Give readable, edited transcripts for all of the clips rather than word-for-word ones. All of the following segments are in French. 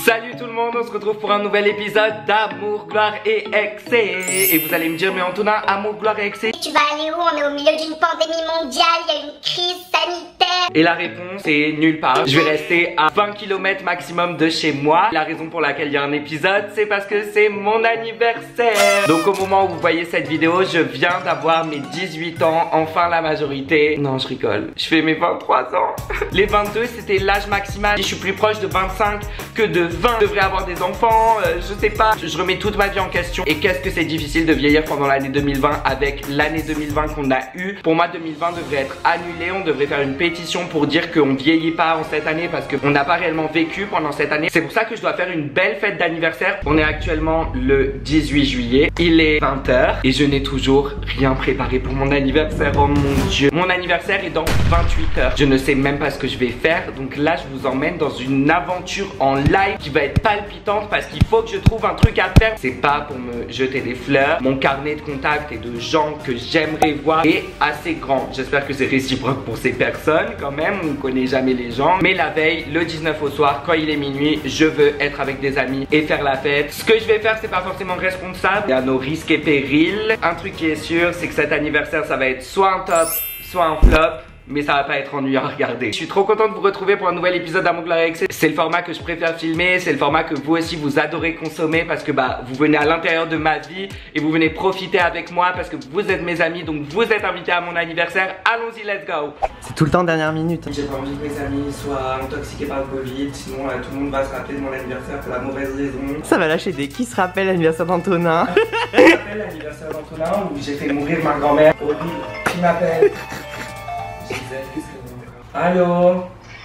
Salut tout le monde, on se retrouve pour un nouvel épisode d'Amour, Gloire et Excès. Et vous allez me dire, mais Antonin, Amour, Gloire et Excès, tu vas aller où? On est au milieu d'une pandémie mondiale, il y a une crise sanitaire. Et la réponse est nulle part. Je vais rester à 20 km maximum de chez moi. La raison pour laquelle il y a un épisode, c'est parce que c'est mon anniversaire. Donc au moment où vous voyez cette vidéo, je viens d'avoir mes 18 ans, enfin la majorité. Non, je rigole, je fais mes 23 ans. Les 22, c'était l'âge maximal. Je suis plus proche de 25 que de 20. Je devrais avoir des enfants, je sais pas. Je remets toute ma vie en question. Et qu'est-ce que c'est difficile de vieillir pendant l'année 2020 avec l'année 2020 qu'on a eue. Pour moi, 2020 devrait être annulé. On devrait faire une pétition pour dire qu'on vieillit pas en cette année parce qu'on n'a pas réellement vécu pendant cette année. C'est pour ça que je dois faire une belle fête d'anniversaire. On est actuellement le 18 juillet. Il est 20 h et je n'ai toujours rien préparé pour mon anniversaire. Oh mon Dieu. Mon anniversaire est dans 28 heures. Je ne sais même pas ce que je vais faire. Donc là, je vous emmène dans une aventure en live qui va être palpitante parce qu'il faut que je trouve un truc à faire. C'est pas pour me jeter des fleurs. Mon carnet de contacts et de gens que j'aimerais voir est assez grand. J'espère que c'est réciproque pour ces personnes quand même. On ne connaît jamais les gens. Mais la veille, le 19 au soir, quand il est minuit, je veux être avec des amis et faire la fête. Ce que je vais faire, c'est pas forcément responsable. Il y a nos risques et périls. Un truc qui est sûr, c'est que cet anniversaire, ça va être soit un top, soit un flop. Mais ça va pas être ennuyant à regarder. Je suis trop content de vous retrouver pour un nouvel épisode d'Amour, Gloire et Excès. C'est le format que je préfère filmer, c'est le format que vous aussi vous adorez consommer parce que vous venez à l'intérieur de ma vie et vous venez profiter avec moi parce que vous êtes mes amis, donc vous êtes invités à mon anniversaire. Allons-y, let's go. C'est tout le temps dernière minute. J'ai pas envie que mes amis soient intoxiqués par le Covid, sinon tout le monde va se rappeler de mon anniversaire pour la mauvaise raison. Ça va lâcher des qui se rappelle l'anniversaire d'Antonin. Je me rappelle l'anniversaire d'Antonin où j'ai fait mourir ma grand-mère. Horrible. Qui m'appelle? Gisèle, qu'est-ce que vous... Allô?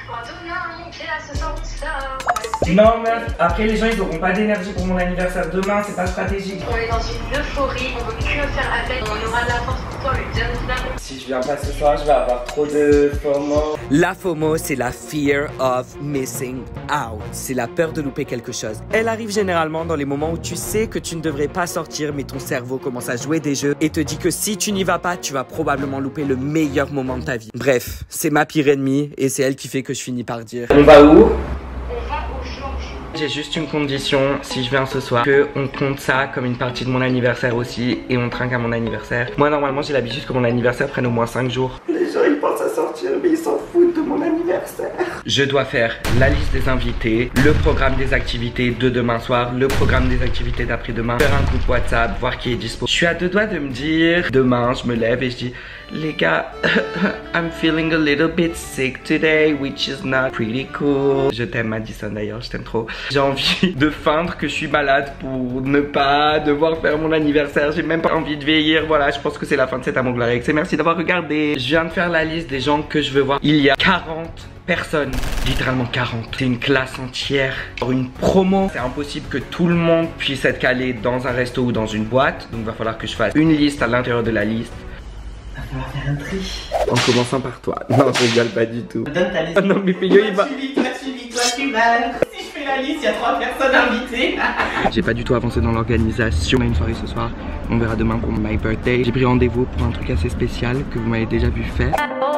Non meuf, après les gens ils auront pas d'énergie pour mon anniversaire demain, c'est pas stratégique. On est dans une euphorie, on veut que faire appel, on aura de la force pour toi le bien évidemment. Si je viens pas ce soir, je vais avoir trop de FOMO. La FOMO, c'est la fear of missing out. C'est la peur de louper quelque chose. Elle arrive généralement dans les moments où tu sais que tu ne devrais pas sortir, mais ton cerveau commence à jouer des jeux et te dit que si tu n'y vas pas, tu vas probablement louper le meilleur moment de ta vie. Bref, c'est ma pire ennemie et c'est elle qui fait que je finis par dire: on va où? J'ai juste une condition, si je viens ce soir, que on compte ça comme une partie de mon anniversaire aussi et on trinque à mon anniversaire. Moi normalement j'ai l'habitude que mon anniversaire prenne au moins 5 jours. Les gens ils pensent à sortir mais ils s'en foutent de mon anniversaire. Je dois faire la liste des invités, le programme des activités de demain soir, le programme des activités d'après-demain, faire un groupe WhatsApp, voir qui est dispo. Je suis à deux doigts de me dire, demain je me lève et je dis: les gars, I'm feeling a little bit sick today, which is not pretty cool. Je t'aime Madison d'ailleurs, je t'aime trop. J'ai envie de feindre que je suis malade pour ne pas devoir faire mon anniversaire. J'ai même pas envie de vieillir. Voilà, je pense que c'est la fin de cet Amour, Gloire et Excès. Merci d'avoir regardé. Je viens de faire la liste des gens que je veux voir. Il y a 40 personnes, littéralement 40. C'est une classe entière. Pour une promo, c'est impossible que tout le monde puisse être calé dans un resto ou dans une boîte. Donc il va falloir que je fasse une liste à l'intérieur de la liste. On va faire un tri. En commençant par toi. Non, je rigole pas du tout. Donne ta liste. Oh non, mais Péyo il va... Toi tu meurs. Si je fais la liste, il y a 3 personnes invitées. J'ai pas du tout avancé dans l'organisation. On a une soirée ce soir. On verra demain pour my birthday. J'ai pris rendez-vous pour un truc assez spécial que vous m'avez déjà vu faire.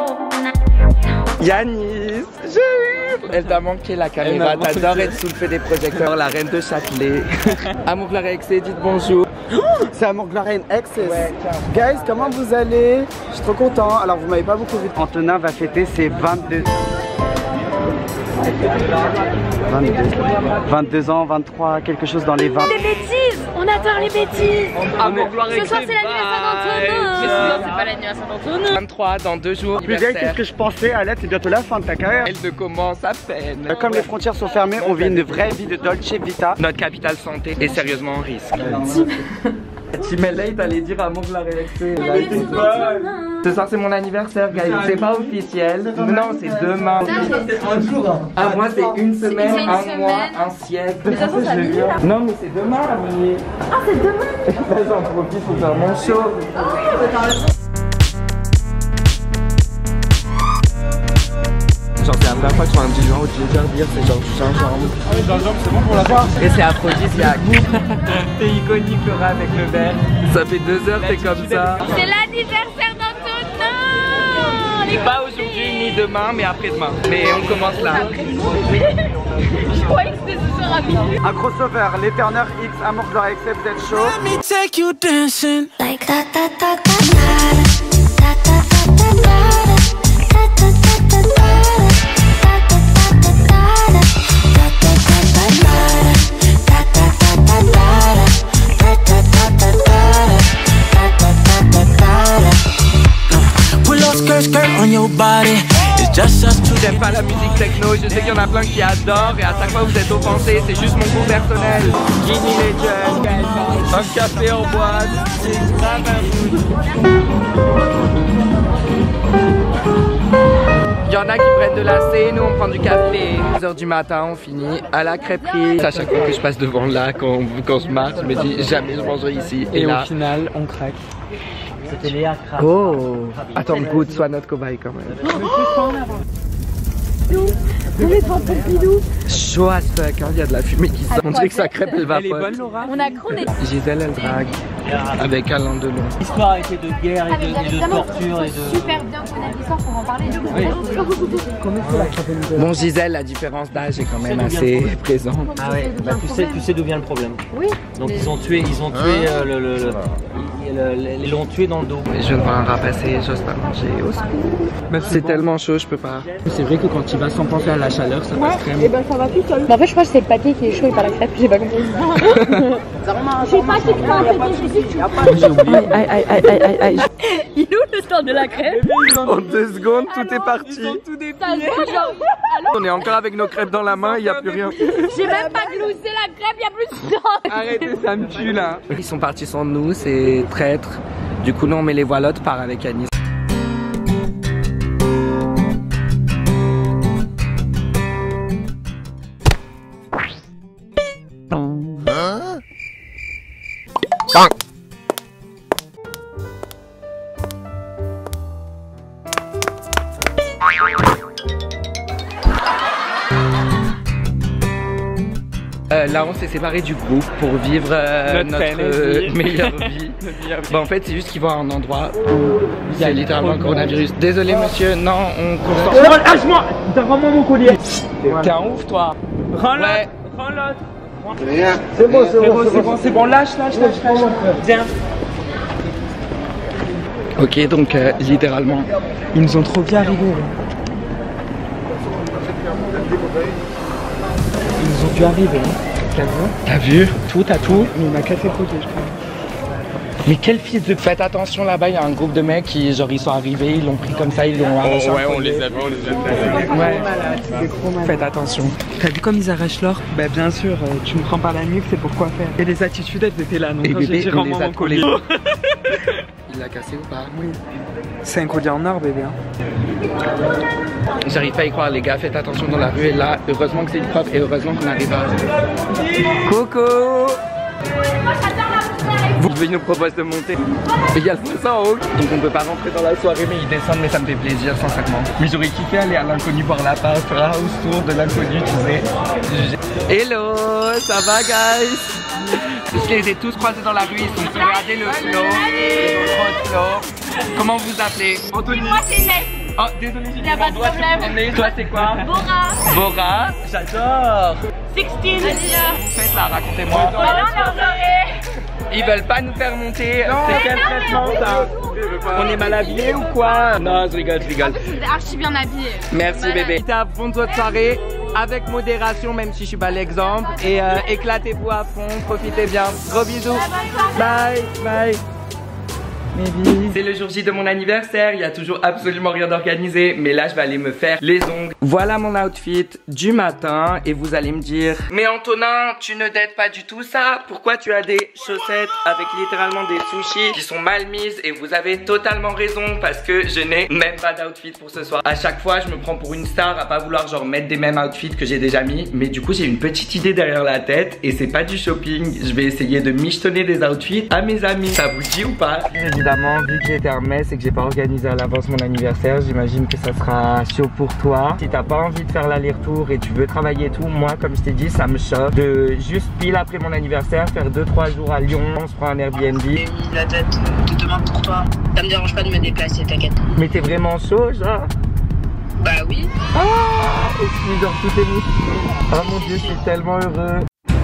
Yanis, j'ai eu. Elle t'a manqué la caméra. T'adores être sous le feu des projecteurs. La reine de Châtelet. Amour, Gloire et Excès, dites bonjour. C'est Amour, Gloire et Excès. Ouais, guys, comment vous allez? Je suis trop content. Alors vous m'avez pas beaucoup vu. Antonin va fêter ses 22 ans, 23, quelque chose dans les 20. Des bêtises, on adore les bêtises. Amour, Gloire et Ce soir Excès. c'est l'anniversaire d'Antonin. Mais sinon c'est pas l'anniversaire d'Antonin. 23 dans 2 jours. Plus vieille que ce que je pensais, Alette, c'est bientôt la fin de ta carrière. Elle ne commence à peine. Comme les frontières sont fermées, on vit une vraie vie de Dolce Vita. Notre capitale santé est sérieusement en risque. Timelle, t'allais dire Amour, Gloire et Excès. Ce soir c'est mon anniversaire, guys. C'est pas officiel. Non, c'est demain. Un jour. Ah, moi c'est une semaine, un mois, un siècle. Mais ça c'est midi là. Non, mais c'est demain, mais. Ah c'est demain. Là j'en profite pour faire mon show. Genre c'est la première fois que je vois un diluant au ginger beer, c'est genre du gingembre. Ah oui, gingembre, c'est bon pour la voir. Et c'est aphrodisiaque. T'es iconique Laura avec le verre. Ça fait 2 heures t'es comme ça. C'est l'anniversaire d'Antonin. Pas aujourd'hui ni demain, mais après-demain. Mais on commence là. Je croyais que c'était ce soir à minuit. Un crossover, les Turner X, Amour Gloire XC, vous êtes chaud? Let me take you dancing. Like da da da da da da da da da J'aime pas la musique techno, je sais qu'il y en a plein qui adorent et à chaque fois vous êtes offensés, c'est juste mon goût personnel. Guinea Legend, un café en boîte, c'est grave un mood. Il y en a qui prennent de la C, nous on prend du café. 2h du matin, on finit à la crêperie. À chaque fois que je passe devant là, quand je marche, je me dis jamais je mangerai ici. Et là, au final, on craque. C'était Léa Craft. oh, attends, goûte, sois notre cobaye quand même. Chaud as fuck, hein, il y a de la fumée qui sort. On dirait que sa crêpe elle va pas. Laura. On a crôné. Gisèle elle drague avec Alain Delon. L'histoire était de guerre et de torture et de... Super bien connaître l'histoire pour en parler. Bon Gisèle, la différence d'âge est quand même assez présente. Ah ouais, bah tu sais d'où vient le problème. Oui. Donc ils ont tué ils l'ont tué dans le dos. Je viens de voir un rat passer, j'ose pas manger. Au secours. C'est tellement chaud, je peux pas. C'est vrai que quand tu vas sans penser à la chaleur, ça passe crème. Et ben ça va tout seul. Mais en fait je crois que c'est le papier qui est chaud et pas la crêpe, j'ai pas compris. Je sais pas c'est quoi, J'ai oublié. Aïe. Il est où le stand de la crêpe? En 2 secondes, tout est parti. On est encore avec nos crêpes dans la main, il n'y a plus rien. J'ai même pas gloussé la crêpe, il y a plus de stand. Arrêtez, ça me tue là. Ils sont partis sans nous, c'est traître. Du coup, nous on met les voilottes, part avec Anis. Là on s'est séparés du groupe pour vivre notre meilleure vie. Bah, en fait c'est juste qu'ils vont à un endroit où il y a littéralement un coronavirus. Désolé monsieur, non on consomme. Lâche-moi! Rends-moi mon collier! T'es un ouf toi. Rends l'autre! Ouais. Rends l'autre! C'est bon, lâche. Viens. Ok donc littéralement Ils nous ont trop bien arrivé. Ils nous ont dû arriver. T'as vu? Tout à tout. Mais il m'a cassé le côté, je crois. Mais quel fils de... Faites attention là-bas, il y a un groupe de mecs qui genre ils sont arrivés, ils l'ont pris comme ça, ils l'ont arraché. Ouais, on les a vus. Ouais, faites attention. T'as vu comme ils arrachent l'or? Bah bien sûr, tu me prends par la nuque, c'est pour quoi faire. Et les attitudes elles étaient là, donc Et quand bébé, j'ai dit on rends-moi les a mon collier. Il l'a cassé ou pas? Oui. C'est un collier en or bébé. J'arrive pas à y croire les gars, faites attention dans la rue et là, heureusement que c'est propre et heureusement qu'on arrive à... Coucou! Vous nous propose de monter. Et il y a le fond en haut. Donc on peut pas rentrer dans la soirée mais ils descendent mais ça me fait plaisir sincèrement. Mais j'aurais kiffé aller à l'inconnu voir la part, faire un house tour de l'inconnu tu sais. Hello, ça va guys? Je les ai tous croisés dans la rue, ils sont regardez le flow. Ils ont trop de flow. Comment vous appelez? Anthony. Moi c'est Nef. Oh désolé, j'ai Y a pas de problème. Toi c'est quoi? Bora. Bora. J'adore. 16. Vous faites là, racontez-moi. Bah là on est en soirée. Ils veulent pas nous faire monter. C'est quel traitement ça? On est mal habillés ou quoi? Non, je rigole. Vous êtes archi bien habillé. Merci bébé. Bon de votre soirée avec modération, même si je suis pas l'exemple. Et éclatez-vous à fond, profitez bien. Gros bisous. Bye. C'est le jour J de mon anniversaire, il y a toujours absolument rien d'organisé, mais là je vais aller me faire les ongles. Voilà mon outfit du matin et vous allez me dire: mais Antonin, tu ne dates pas du tout ça? Pourquoi tu as des chaussettes avec littéralement des sushis qui sont mal mises? Et vous avez totalement raison parce que je n'ai même pas d'outfit pour ce soir. À chaque fois je me prends pour une star à pas vouloir genre mettre des mêmes outfits que j'ai déjà mis, mais du coup j'ai une petite idée derrière la tête et c'est pas du shopping. Je vais essayer de michetonner des outfits à mes amis. Ça vous dit ou pas? évidemment, vu que j'étais à Metz et que j'ai pas organisé à l'avance mon anniversaire, j'imagine que ça sera chaud pour toi. Si t'as pas envie de faire l'aller-retour et tu veux travailler et tout, moi comme je t'ai dit, ça me choque de juste pile après mon anniversaire faire 2-3 jours à Lyon, on se prend un Airbnb. J'ai mis la date de demain pour toi. Ça me dérange pas de me déplacer, t'inquiète. Mais t'es vraiment chaud, genre? Bah oui. Ah, je suis genre tout ému. Oh mon dieu, je suis tellement heureux.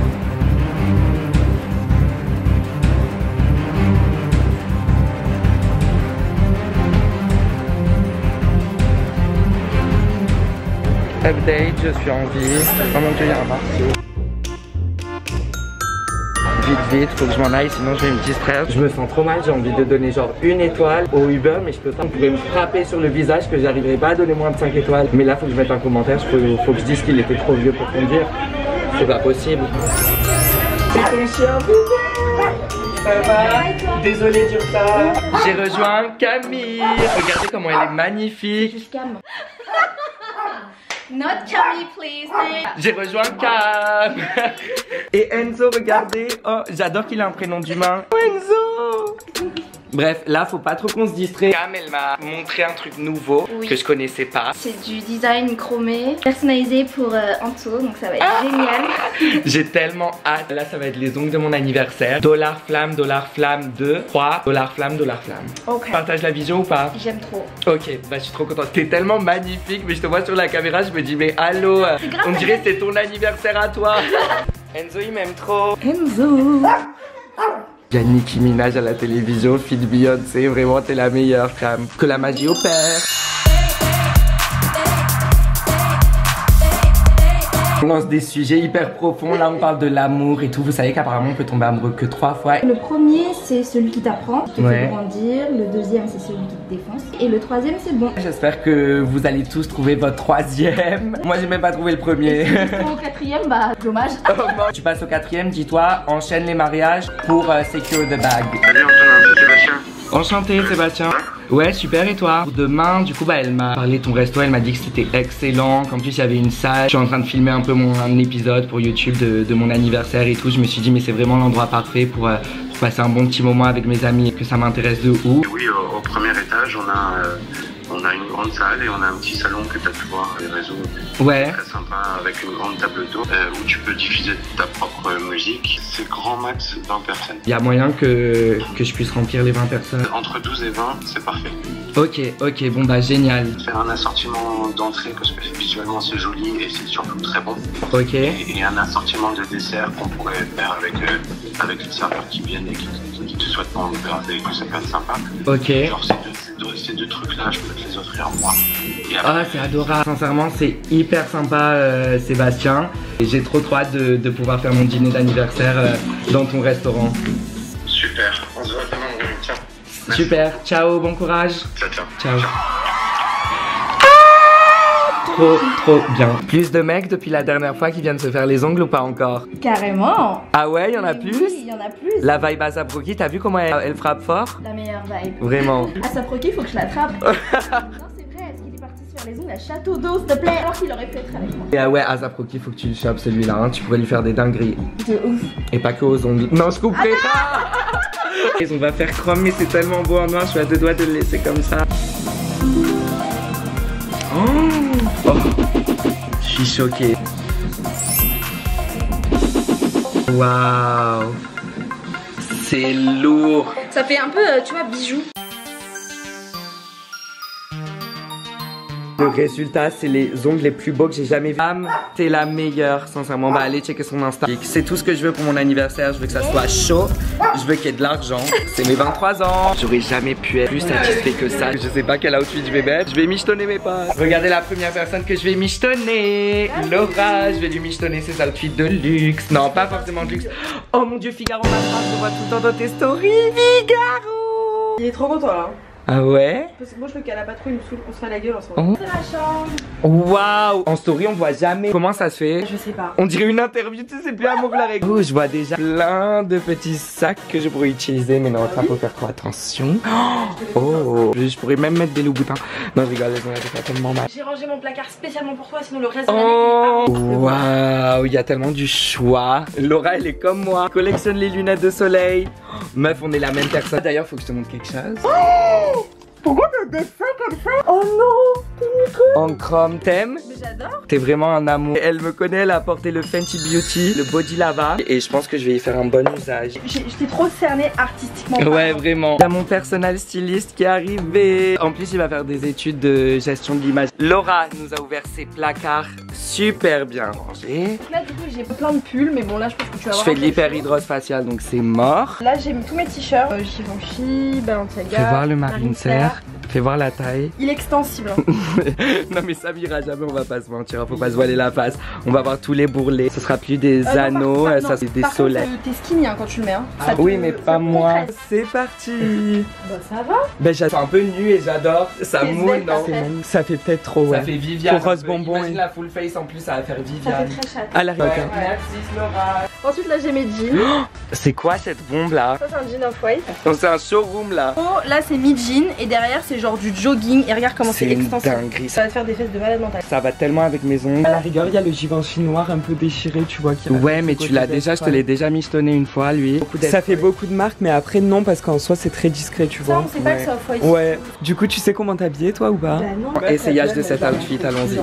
Update, je suis en vie. Oh mon dieu, il y a un marteau. Vite, faut que je m'en aille, sinon je vais me distraire. Je me sens trop mal, j'ai envie de donner genre 1 étoile au Uber, mais je peux pas. On pourrait me frapper sur le visage que j'arriverai pas à donner moins de 5 étoiles. Mais là, faut que je mette un commentaire, faut que je dise qu'il était trop vieux pour conduire. C'est pas possible. C'est ton chien, ça va? Désolé du retard. J'ai rejoint Camille. Regardez comment elle est magnifique. Juste Cam. Not Camille, please. J'ai rejoint Cam. Et Enzo, regardez. Oh, j'adore qu'il ait un prénom d'humain. Enzo. Bref, là, faut pas trop qu'on se distrait. Cam, elle m'a montré un truc nouveau que je connaissais pas. C'est du design chromé, personnalisé pour Anto, donc ça va être génial. J'ai tellement hâte. Là, ça va être les ongles de mon anniversaire. Dollar flamme 2, 3, dollar flamme. Ok. Partage la vision ou pas? J'aime trop. Ok, bah je suis trop contente. T'es tellement magnifique, mais je te vois sur la caméra, je me dis mais allô, on dirait que c'est ton anniversaire à toi. Enzo, il m'aime trop. Enzo. Il y a Nicki Minaj à la télévision, fille de Beyoncé, vraiment t'es la meilleure femme. Que la magie opère. On lance des sujets hyper profonds, là on parle de l'amour et tout. Vous savez qu'apparemment on peut tomber amoureux que 3 fois. Le premier c'est celui qui t'apprend, qui te Ouais. fait grandir. Le deuxième c'est celui qui te défonce. Et le troisième c'est bon. J'espère que vous allez tous trouver votre troisième. Moi j'ai même pas trouvé le premier. Au quatrième, bah dommage. Oh, bon. Tu passes au 4e, dis-toi, enchaîne les mariages pour secure the bag. Salut Antonin, c'est Sébastien. Enchanté Sébastien. Ouais, super, et toi? Demain, du coup, bah elle m'a parlé de ton resto, elle m'a dit que c'était excellent, qu'en plus il y avait une salle. Je suis en train de filmer un peu un épisode pour YouTube de mon anniversaire et tout. Je me suis dit mais c'est vraiment l'endroit parfait pour passer un bon petit moment avec mes amis, que ça m'intéresse de ouf. Oui, au premier étage, on a une grande salle et on a un petit salon que tu as pu voir sur les réseaux. Ouais. Très sympa, avec une grande table d'eau où tu peux diffuser ta propre musique. C'est grand max 20 personnes. Il y a moyen que je puisse remplir les 20 personnes. Entre 12 et 20, c'est parfait. Ok, bon bah génial. Faire un assortiment d'entrée parce que visuellement c'est joli et c'est surtout très bon. Ok. Et un assortiment de dessert qu'on pourrait faire avec les serveurs qui viennent et qui te souhaitent bon et que ça peut être sympa. Ok. Genre ces deux trucs là, je peux te les offrir moi. Ah, c'est adorable. Sincèrement, c'est hyper sympa Sébastien. Et j'ai trop hâte de pouvoir faire mon dîner d'anniversaire dans ton restaurant. Super, on se voit demain. Ciao. Super, ciao, bon courage. Ciao. Trop bien. Plus de mecs depuis la dernière fois qui viennent se faire les ongles ou pas encore? Carrément. Ah ouais, il y en a plus? Oui, il y en a plus. La vibe Asap Rocky, t'as vu comment elle frappe fort? La meilleure vibe. Vraiment. Asap Rocky, faut que je l'attrape. Non, c'est vrai, est-ce qu'il est parti se faire les ongles à Château d'Eau, s'il te plaît? Alors qu'il aurait pu être avec moi. Et ah ouais, Asap Rocky, faut que tu le chopes celui-là, hein. Tu pourrais lui faire des dingueries. De ouf. Et pas que aux ongles. Non, je couperai pas. On va faire chrome, mais c'est tellement beau en noir, je suis à 2 doigts de le laisser comme ça. Oh. Je suis choquée. Waouh. C'est lourd. Ça fait un peu, tu vois, bijou. Le résultat, c'est les ongles les plus beaux que j'ai jamais vus. T'es la meilleure, sincèrement. Bah, allez checker son Insta. C'est tout ce que je veux pour mon anniversaire. Je veux que ça soit chaud. Je veux qu'il y ait de l'argent. C'est mes 23 ans. J'aurais jamais pu être plus satisfait que ça. Je sais pas quel outfit je vais mettre. Je vais michetonner mes potes. Regardez la première personne que je vais michetonner. Laura, je vais lui michetonner ses outfits de luxe. Non, pas forcément de luxe. Oh mon dieu, Figaro m'attrape. Je vois tout le temps dans tes stories. Figaro. Il est trop content là. Ah ouais? Parce que moi je veux qu'à la patrouille, on se fait la gueule en ce moment. C'est ma chambre. Waouh! En story, on voit jamais. Comment ça se fait? Je sais pas. On dirait une interview, tu sais, c'est plus amour la règle. Oh, je vois déjà plein de petits sacs que je pourrais utiliser, mais non, ça faut faire trop attention. Oh, je pourrais même mettre des Louboutins. Non, je rigole, elles ont l'air de faire tellement mal. J'ai rangé mon placard spécialement pour toi, sinon le reste de Oh, l'année. waouh, il y a tellement du choix. Laura, elle est comme moi. Collectionne les lunettes de soleil. Meuf, on est la même personne. D'ailleurs, faut que je te montre quelque chose. Pourquoi t'as des faits comme ça? Oh non, En chrome, t'aimes? Mais j'adore. T'es vraiment un amour. Elle me connaît, elle a porté le Fenty Beauty, le Body Lava. Et je pense que je vais y faire un bon usage. J'étais trop cernée artistiquement. Ouais, vraiment. Il y a mon personnel styliste qui est arrivé. En plus, il va faire des études de gestion de l'image. Laura nous a ouvert ses placards super bien rangés. Là, du coup, j'ai plein de pulls, mais bon, là, je pense que tu vas Je avoir. fais de l'hyperhydrose faciale, donc c'est mort. Là, j'ai mis tous mes t-shirts. Givenchy, Balenciaga. Fais voir le Marine Serre. Fais voir la taille. Il est extensible. Non mais ça m'ira jamais, on va pas se mentir, faut pas se voiler la face. On va voir tous les bourrelets. Ce sera plus des anneaux, ça c'est des solets. T'es skinny hein, quand tu le mets. Hein. Ah, oui mais pas moi. C'est parti. Bah ça va. Ben je suis un peu nue et j'adore. Ça mouille non. Ça fait peut-être trop ouais. Ça fait Viviane. Pour Rose Bonbon. Imagine la full face en plus, ça va faire Viviane. Ça fait très chatte. À la rigueur. Merci Laura. Ensuite là j'ai mes jeans. C'est quoi cette bombe là? Ça c'est un jean off-white. Donc c'est un showroom là. Oh là c'est mi-jean et derrière c'est genre du jogging et regarde comment c'est extensible. Dinguerie. Ça va te faire des fesses de malade mental. Ça va tellement avec mes ongles. À la rigueur, il y a le Givenchy noir un peu déchiré, tu vois. Ouais mais tu l'as déjà, je te l'ai déjà michetonné une fois lui. Ça fait beaucoup de marques, mais après non, parce qu'en soi c'est très discret, tu Ça vois. on sait pas que c'est off-white. Ouais. Du coup, tu sais comment t'habiller toi ou pas? Bah non. Essayage de cet outfit, allons-y.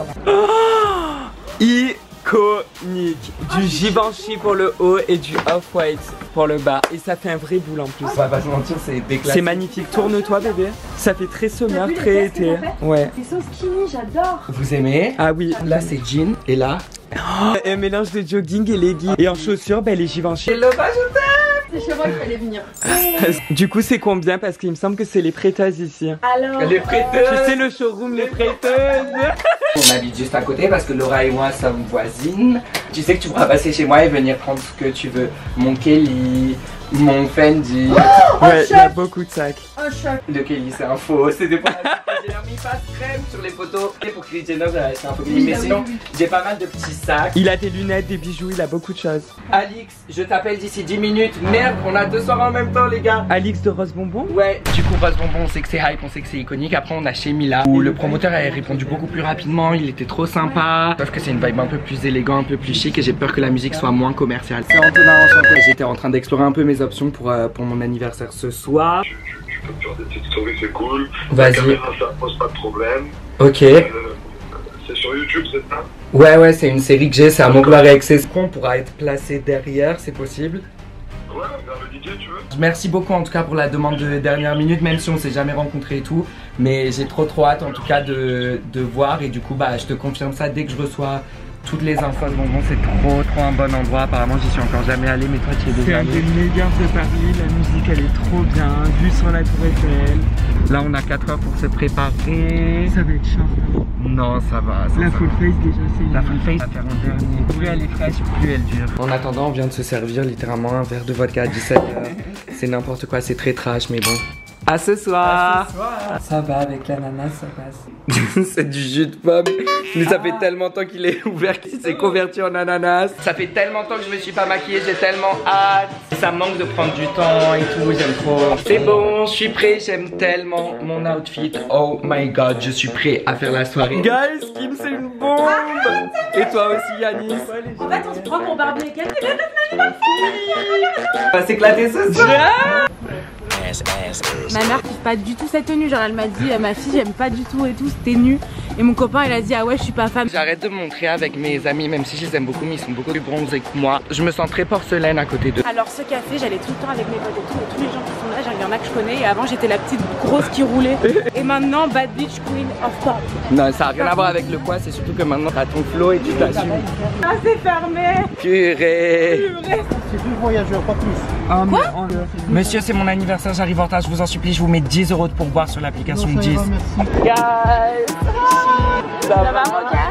Iconique. Du Givenchy pour le haut et du Off-White pour le bas. Et ça fait un vrai boule en plus. On va pas se mentir, c'est déclassé. C'est magnifique. Tourne-toi bébé. Ça fait très summer, très été. Ouais. C'est so skinny, j'adore. Vous aimez? Ah oui. Là c'est jean et là. Un mélange de jogging et leggings. Et en chaussures, ben les Givenchy. Hello, bah je t'aime. C'est chez moi qu'il fallait venir. Du coup, c'est combien? Parce qu'il me semble que c'est les prêteuses ici. Alors. Les prêteuses. Tu sais le showroom, les prêteuses. On habite juste à côté parce que Laura et moi sommes voisines. Tu sais que tu pourras passer chez moi et venir prendre ce que tu veux. Mon Kelly, mon Fendi. Ouais, il y a beaucoup de sacs. Un choc. Le Kelly c'est un faux. C'est des fois j'ai mis pas de crème sur les photos. Et pour Kylie Jenner c'est un peu mini. Mais sinon j'ai pas mal de petits sacs. Il a des lunettes, des bijoux, il a beaucoup de choses. Alix, je t'appelle d'ici 10 minutes. Merde, on a 2 soirs en même temps les gars. Alix de Rose Bonbon. Ouais, du coup Rose Bonbon, on sait que c'est hype, on sait que c'est iconique. Après on a chez Mila où le promoteur a répondu beaucoup plus rapidement, il était trop sympa. Sauf que c'est une vibe un peu plus élégant, un peu plus chic et j'ai peur que la musique soit moins commerciale. C'est Antonin, enchanté. J'étais en train d'explorer un peu mes options pour mon anniversaire ce soir. Tu peux me faire des petites stories, c'est cool. Vas-y. La caméra, ça pose pas de problème. Ok. C'est sur YouTube, c'est ça? Ouais, c'est une série que j'ai, c'est à Mon Gloire et Excès. On pourra être placé derrière, c'est possible. Ouais, vers le DJ, tu veux? Merci beaucoup en tout cas pour la demande de dernière minute, même si on s'est jamais rencontrés et tout. Mais j'ai trop hâte en tout cas de voir et du coup bah je te confirme ça dès que je reçois toutes les infos de Bonbon. C'est trop un bon endroit, apparemment j'y suis encore jamais allé mais toi tu y es C'est déjà un allé. des meilleurs de Paris, la musique elle est trop bien, vue sur la tour Eiffel. Là on a 4 heures pour se préparer. Ça va être short. Non ça va. La full face déjà c'est... La full face on va faire en dernier. Plus elle est fraîche, plus elle dure. En attendant on vient de se servir littéralement un verre de vodka à 17h. C'est n'importe quoi, c'est très trash mais bon. À ce soir. Ça va avec l'ananas, ça passe. C'est du jus de pomme. Mais ça fait tellement longtemps qu'il est ouvert qu'il s'est converti en ananas. Ça fait tellement longtemps que je me suis pas maquillée, j'ai tellement hâte. Ça me manque de prendre du temps et tout, j'aime trop. C'est bon, je suis prêt, j'aime tellement mon outfit. Oh my god, je suis prêt à faire la soirée. Guys, Kim c'est une bombe. Et toi aussi Yanis. En fait on se prend pour Barbie et Ken. On va s'éclater ce soir. Ma mère kiffe pas du tout cette tenue, genre elle m'a dit ma fille j'aime pas du tout et tout cette tenue. Et mon copain il a dit ah ouais je suis pas fan. J'arrête de me montrer avec mes amis, même si je les aime beaucoup, mais ils sont beaucoup plus bronzés que moi. Je me sens très porcelaine à côté d'eux. Alors ce café j'allais tout le temps avec mes potes et tout, et tous les gens qui sont là, genre il y en a que je connais. Et avant j'étais la petite grosse qui roulait. Et maintenant bad bitch queen of pop. Non ça a rien à voir avec le poids, c'est surtout que maintenant t'as ton flow et tu t'assumes. Ah c'est fermé. Purée. C'est plus voyageur, pas plus. Ah, Quoi Monsieur, c'est mon anniversaire, j'arrive en retard, je vous en supplie, je vous mets 10 € de pourboire sur l'application 10. Merci. Guys, Ça va mon gars?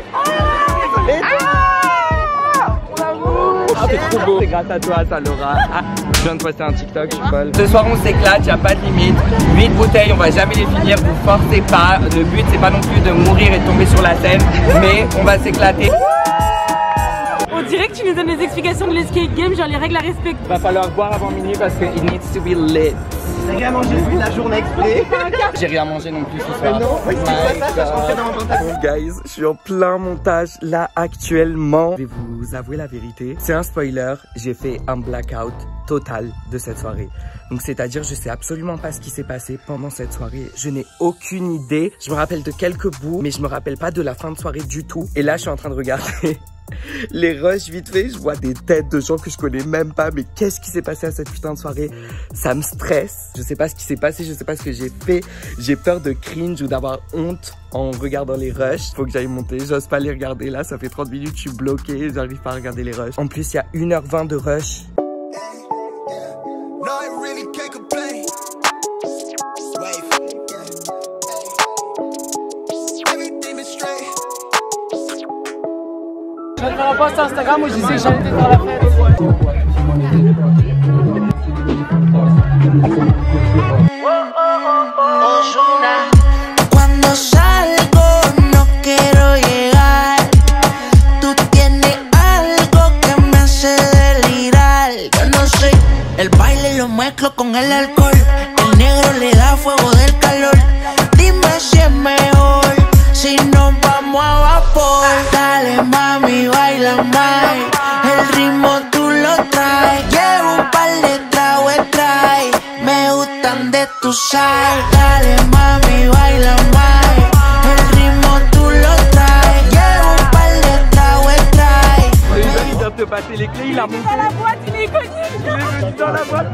c'est trop beau. C'est grâce à toi, ça Laura. Je viens de poster un TikTok, je suis folle. Ce soir, on s'éclate, y a pas de limite. 8 bouteilles, on va jamais les finir, vous forcez pas. Le but, c'est pas non plus de mourir et de tomber sur la scène, mais on va s'éclater. On dirait que tu nous donnes des explications de l'escape game, genre les règles à respecter. Va falloir boire avant minuit parce que it needs to be lit. T'as rien mangé depuis la journée exprès. J'ai rien mangé non plus ce soir. Non, oui, c'est pas ça, je rentrais dans mon pantalon. Guys, je suis en plein montage là actuellement. Je vais vous avouer la vérité. C'est un spoiler, j'ai fait un blackout total de cette soirée. Donc c'est-à-dire je sais absolument pas ce qui s'est passé pendant cette soirée. Je n'ai aucune idée. Je me rappelle de quelques bouts, mais je me rappelle pas de la fin de soirée du tout. Et là je suis en train de regarder les rushs vite fait. Je vois des têtes de gens que je connais même pas. Mais qu'est-ce qui s'est passé à cette putain de soirée? Ça me stresse. Je sais pas ce qui s'est passé, je sais pas ce que j'ai fait. J'ai peur de cringe ou d'avoir honte en regardant les rushs. Faut que j'aille monter, j'ose pas les regarder là. Ça fait 30 minutes, je suis bloqué, j'arrive pas à regarder les rushs. En plus il y a 1h20 de rush. Je vais te faire un post Instagram où je disais que j'allais te faire la fête. Cuando salgo no quiero llegar. Tú tienes algo que me hace delirar. Yo no sé, el baile lo mezclo con el alcohol. El negro le da fuego del calor. Dime si es mejor si nos vamos a vapor. Dale mami, baila más. El ritmo tú lo traes. Llevo un par de tragos trae. Me gustan de tu sal. Dale mami, baila más. El ritmo tú lo traes. Llevo un par de tragos trae. Oliver il vient de te passer les clés, il a monté. Dans la boîte, il est connu. Il est venu dans la boîte.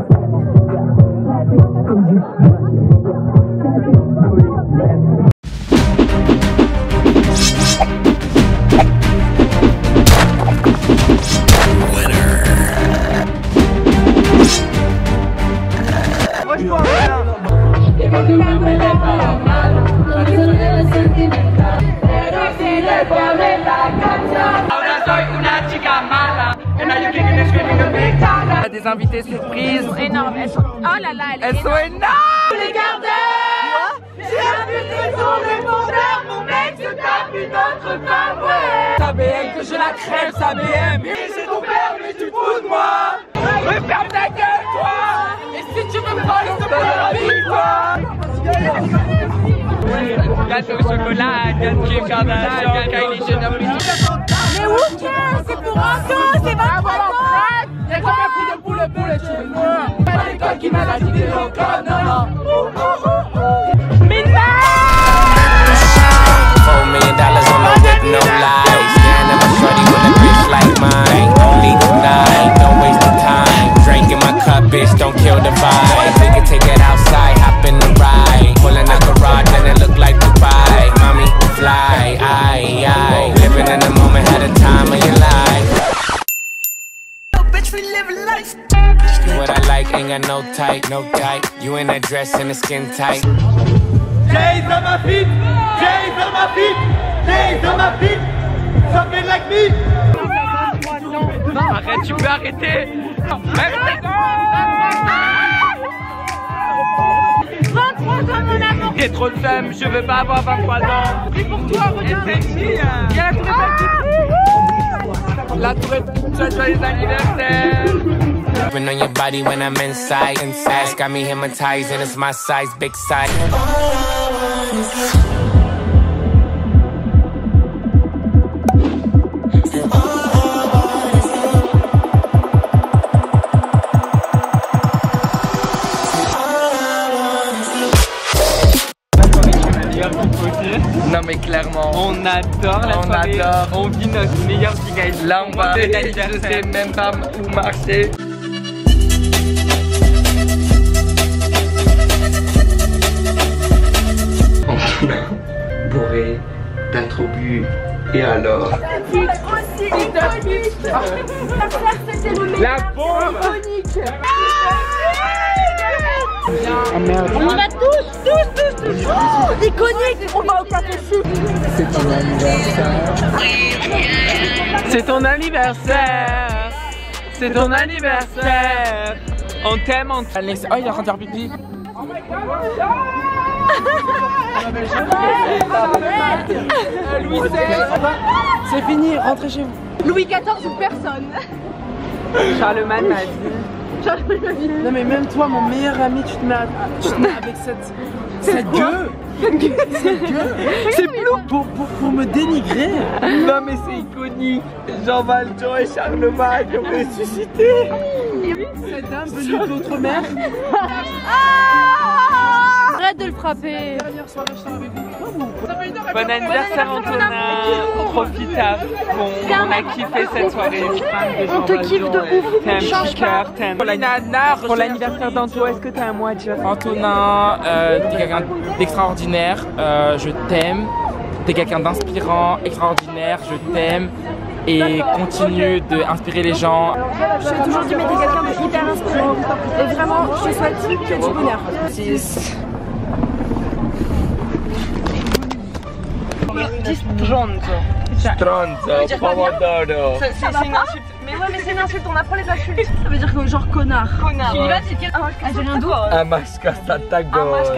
Des invités surprises Énorme, elles sont... Oh là là, elles sont énormes. Les gardeurs, j'ai appuyé ton répondeur, mon mec se tape une autre femme, ouais. Ta BM, que je la crève, sa BM. C'est ton père, mais tu fous de moi. Referme ta gueule, toi. Et si tu veux me parler, s'il te plaît, Gâteau au chocolat, Kim Kardashian, Kylie Jenner. mais who cares? C'est pour un dos, c'est 23 ans. Y'a combien de poules de poules chez moi? Pas l'école qui m'a validé encore, non, non. $4 million on my whip, no lies. Staring at my shorty with a bitch like mine. Only tonight, don't waste the time. Drink in my cup, bitch, don't kill the vibe. We can take it outside, hop in the ride. Pulling out garage and it look like Dubai. Mommy, fly, aye. Living in the moment, had a time of your life. Bitch, we live life. What I like ain't got no type, no type. You in that dress and the skin tight. Jay's on my feet! Jay's on my feet! Jay's on my feet! Something like me! Arrête, tu peux arrêter. 23 ans, mon amour. T'es trop de femme, je veux pas avoir 23 ans. Et pour toi, regarde. Et sexy. Il y a la tourette. La tourette, joyeux anniversaire. On your body when I'm inside. Ass got me hypnotized and it's my size, big size. Non mais clairement, on adore la soirée, on vit notre meilleur guys. Là on va, je sais même pas où marcher. Bourré, t'as trop bu, et alors? La bombe! Oh merde. On y va tous. Iconique, on va au café chou. C'est ton anniversaire. C'est ton anniversaire. C'est ton anniversaire. On t'aime, on t'aime. Alex, oh il est en train de faire pipi. Louis XVI. C'est fini, rentrez chez vous. Louis XIV ou personne. Charlemagne m'a dit Non mais même toi, mon meilleur ami, tu te mets avec cette gueule. C'est Blue pour me dénigrer. Non mais c'est iconique. Jean Valjean et Charlemagne ont ressuscité. Cette dame venue d'autre mère. Arrête de le frapper. Bon anniversaire Antonin. Profite à fond. On a kiffé cette soirée. On te kiffe de ouf. T'es un petit cœur, t'es un pour l'anniversaire d'Anto, est-ce que t'as un mot à dire? Antonin, t'es quelqu'un d'extraordinaire, je t'aime. T'es quelqu'un d'inspirant, extraordinaire, je t'aime. Et continue d'inspirer les gens. Je t'ai toujours dit, mais t'es quelqu'un de hyper inspirant. Et vraiment, je te souhaite que du bonheur. Stronzo, pomodoro. C'est une insulte. Mais ouais, mais c'est une insulte, on apprend les insultes. Ça veut dire que genre connard. Connard. J'ai rien d'autre. Amascasata gose.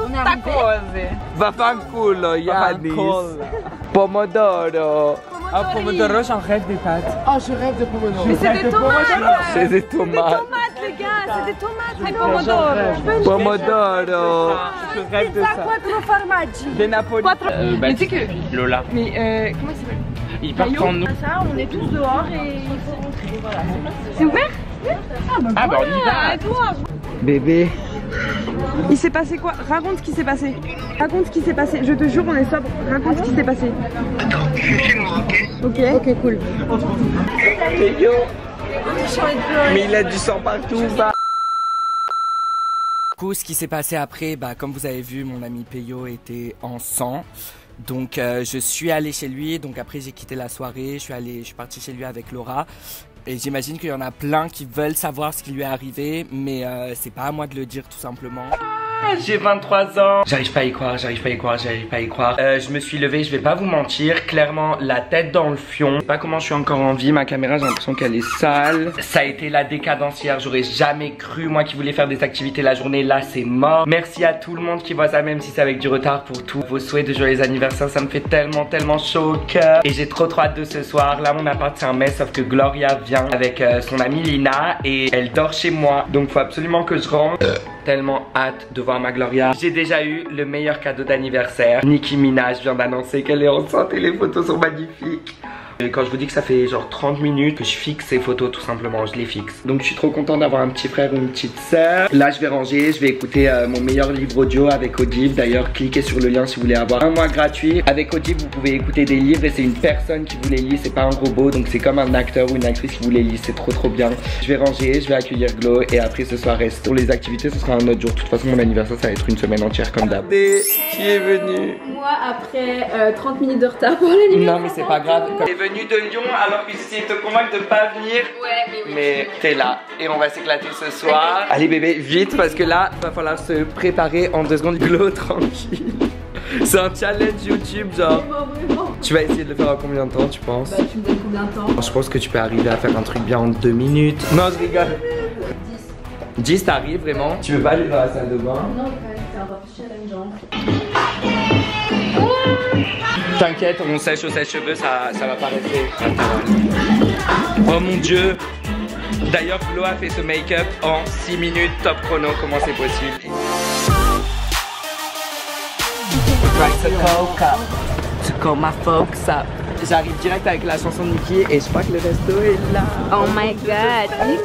Vaffanculo, Yannis. Pomodoro. Ah, pomodoro, j'en rêve des pâtes. Ah, je rêve de pomodoro. Mais c'est des tomates. C'est des tomates. Des tomates, les gars, c'est des tomates. C'est pomodoro. Pomodoro. Je rêve de ça. Quattro formaggi. Des Napoli. Mais tu sais que... Lola. Mais comment il s'appelle? Il part prendre nous. Ça, on est tous dehors et il faut rentrer, voilà. C'est ouvert? Ah bah on y va. Bébé. Il s'est passé quoi? Raconte ce qui s'est passé. Raconte ce qui s'est passé. Je te jure, on est sobre. Raconte ce qui s'est passé. Attends, je suis chez moi, ok? Ok, cool. Mais il a du sang partout, va. Du coup, ce qui s'est passé après, bah, comme vous avez vu, mon ami Peyo était en sang. Donc je suis allé chez lui, donc après j'ai quitté la soirée, je suis parti chez lui avec Laura. Et j'imagine qu'il y en a plein qui veulent savoir ce qui lui est arrivé, mais c'est pas à moi de le dire tout simplement. J'ai 23 ans. J'arrive pas à y croire, j'arrive pas à y croire, j'arrive pas à y croire. Je me suis levé, je vais pas vous mentir. Clairement, la tête dans le fion. Je sais pas comment je suis encore en vie. Ma caméra, j'ai l'impression qu'elle est sale. Ça a été la décadence hier. J'aurais jamais cru, moi qui voulais faire des activités la journée. Là, c'est mort. Merci à tout le monde qui voit ça, même si c'est avec du retard, pour tous vos souhaits de joyeux anniversaire. Ça me fait tellement chaud au cœur. Et j'ai trop hâte de ce soir. Là, mon appart, c'est un mess, sauf que Gloria vient avec son amie Lina et elle dort chez moi. Donc, faut absolument que je rentre. Tellement hâte de voir ma Gloria. J'ai déjà eu le meilleur cadeau d'anniversaire. Nicki Minaj vient d'annoncer qu'elle est enceinte et les photos sont magnifiques. Et quand je vous dis que ça fait genre 30 minutes que je fixe ces photos, tout simplement, je les fixe. Donc je suis trop content d'avoir un petit frère ou une petite sœur. Là je vais ranger, je vais écouter mon meilleur livre audio avec Audible. D'ailleurs cliquez sur le lien si vous voulez avoir un mois gratuit. Avec Audible vous pouvez écouter des livres et c'est une personne qui vous les lit, c'est pas un robot. Donc c'est comme un acteur ou une actrice qui vous les lit, c'est trop bien. Je vais ranger, je vais accueillir Glo et après ce soir resto. Pour les activités ce sera un autre jour. De toute façon mon anniversaire ça va être une semaine entière comme d'hab. Qui est venu? Moi après 30 minutes de retard pour l'anniversaire. Non mais c'est pas grave. T'es venu de Lyon alors que j'essayais de te convaincre de pas venir. Ouais mais oui. Mais t'es là et on va s'éclater ce soir. Allez bébé vite parce que là va falloir se préparer en 2 secondes. Glo tranquille. C'est un challenge YouTube genre. Tu vas essayer de le faire en combien de temps tu penses? Bah tu me donnes combien de temps? Je pense que tu peux arriver à faire un truc bien en 2 minutes. Non je rigole. 10 t'arrives vraiment? Tu veux pas aller dans la salle de bain? Non c'est un challenge. T'inquiète, on sèche au sèche-cheveux, ça va pas rester naturel. Oh mon dieu. D'ailleurs, Glo a fait ce make-up en 6 minutes top chrono, comment c'est possible? J'arrive direct avec la chanson de Nicki et je crois que le resto est là. Oh my god.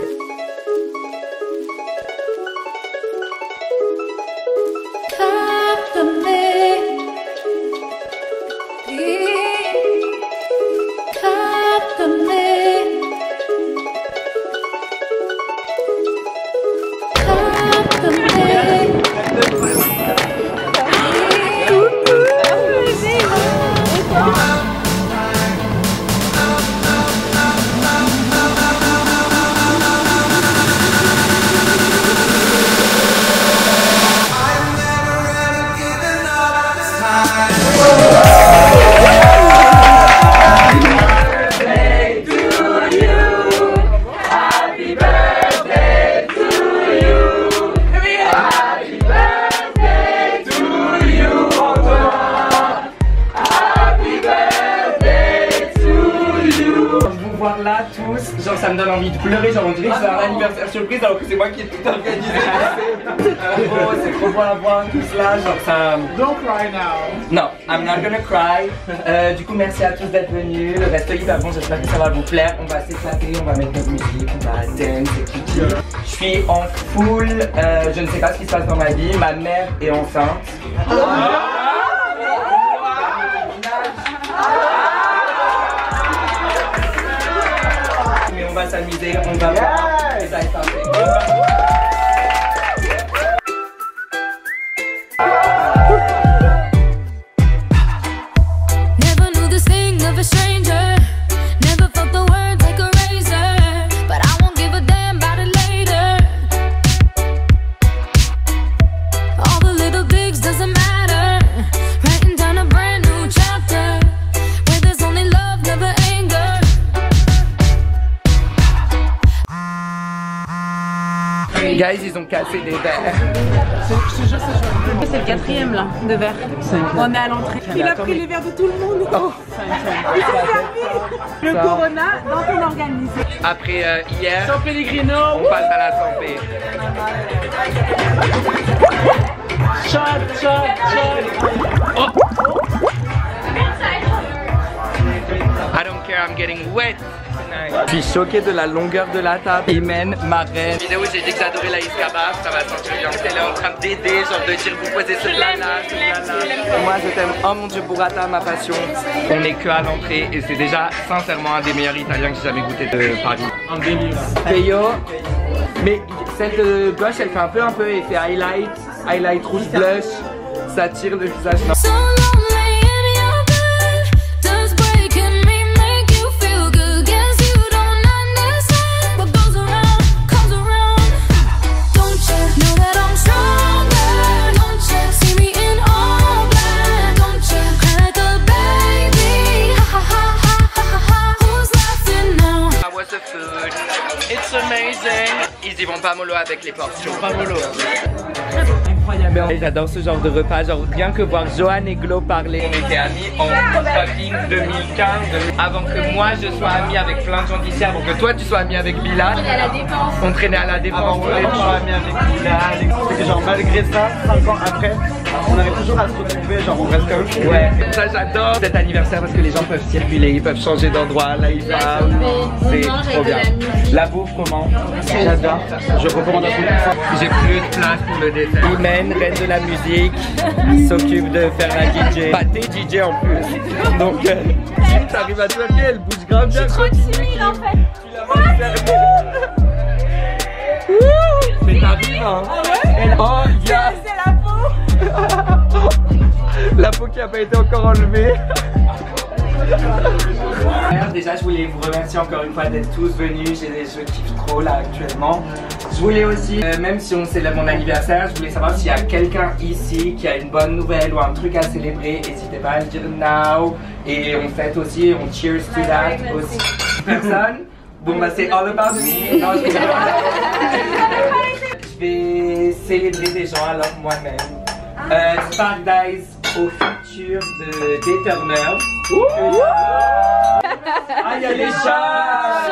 ça me donne envie de pleurer, genre on dirait que c'est un anniversaire surprise alors que c'est moi qui ai tout organisé. Oh, c'est trop bon à voir tout cela, genre ça... Don't cry now. Non, I'm not gonna cry. Du coup, merci à tous d'être venus. Le resto est hyper bon, j'espère que ça va vous plaire. On va s'éclater, on va mettre notre musique, on va dance, écouter. Je suis en full, je ne sais pas ce qui se passe dans ma vie. Ma mère est enceinte. Mais on va s'amuser, on va voir. Et ça va être parfait. Guys, ils ont cassé des verres. C'est le 4e là, de verre. On est à l'entrée. Il a pris les verres de tout le monde. Oh. Il s'est servi le Corona dans ton organisme. Après hier, San Pellegrino, on passe à la santé. Shot, shot, shot. Oh. I don't care, I'm getting wet. Je suis choqué de la longueur de la table. Imen, ma reine. Vidéo où j'ai dit que j'adorais la Iskaba, ça va sentir bien. Elle est en train d'aider, genre de dire vous posez ce plat là, ce plat là. Moi je t'aime, oh mon dieu, burrata, ma passion. On est que à l'entrée et c'est déjà sincèrement un des meilleurs italiens que j'ai jamais goûté de Paris. Un délire. Peyo. Mais celle de gauche elle fait un peu effet highlight rouge blush. Ça tire le visage. Non. It's amazing. Ils y vont pas mollo avec les portions. Pas mollo. Incroyable. J'adore ce genre de repas, genre bien que voir Johan et Glo parler. On était amis en fucking 2015, avant que moi je sois ami avec plein de gens d'ici, avant que toi tu sois ami avec Bilal. On traînait à la Défense. On traînait à la Défense. On ami avec Bilal. C'était genre malgré ça, 5 ans après, on arrive toujours à se retrouver, genre on reste comme. Ouais, ça j'adore cet anniversaire parce que les gens peuvent circuler, ils peuvent changer d'endroit, là ils parlent. C'est trop bien. La bouffe comment? J'adore. Je recommande à tout le monde. J'ai plus de place pour le dessert. Imen, reine de la musique, s'occupe de faire la DJ. Pas tes DJ en plus. Donc, Jim, t'arrives à twerker, elle bouge grave bien. Je suis trop timide en fait. Mais t'arrives hein. Ah ouais? Oh, yeah. C'est la peau. La peau qui a pas été encore enlevée. Déjà je voulais vous remercier encore une fois d'être tous venus, je kiffe trop là actuellement. Je voulais aussi, même si on célèbre mon anniversaire, je voulais savoir s'il y a quelqu'un ici qui a une bonne nouvelle ou un truc à célébrer. N'hésitez pas à le dire now. Et on fête aussi, on cheers to that aussi. Personne? Bon bah c'est all about me. Non, je vais célébrer des gens alors moi-même. Spark Dice au futur d'Eternal. Ah, il y a les chats!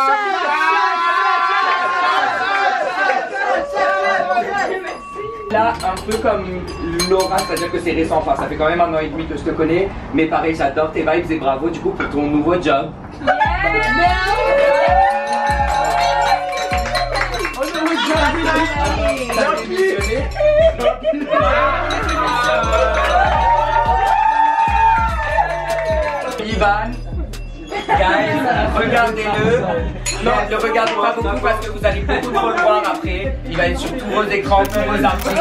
Là, un peu comme Laura, c'est-à-dire que c'est récent, enfin ça fait quand même 1 an et demi que je te connais, mais pareil, j'adore tes vibes et bravo du coup pour ton nouveau job. Ivan, guys, regardez-le. Non, ne le regardez pas beaucoup parce que vous allez beaucoup trop le voir après. Il va être sur tous vos écrans, tous vos articles.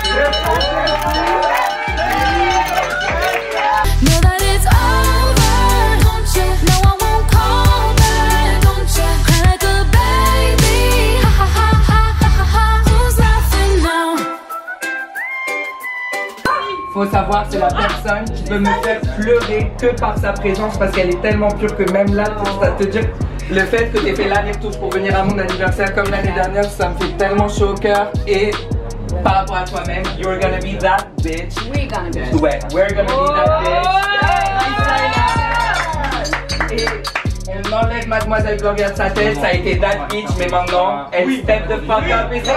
Faut savoir, c'est la personne qui peut me faire pleurer que par sa présence parce qu'elle est tellement pure que même là, ça te dire le fait que tu aies fait l'aller-retour pour venir à mon anniversaire comme l'année dernière, ça me fait tellement chaud au cœur. Et par rapport à toi-même, you're gonna be that bitch. We're gonna be. Ouais, we're gonna be that bitch. Et On enlève Mademoiselle Gloria de sa tête, ça a été that bitch, mais maintenant, elle step the fuck up et c'est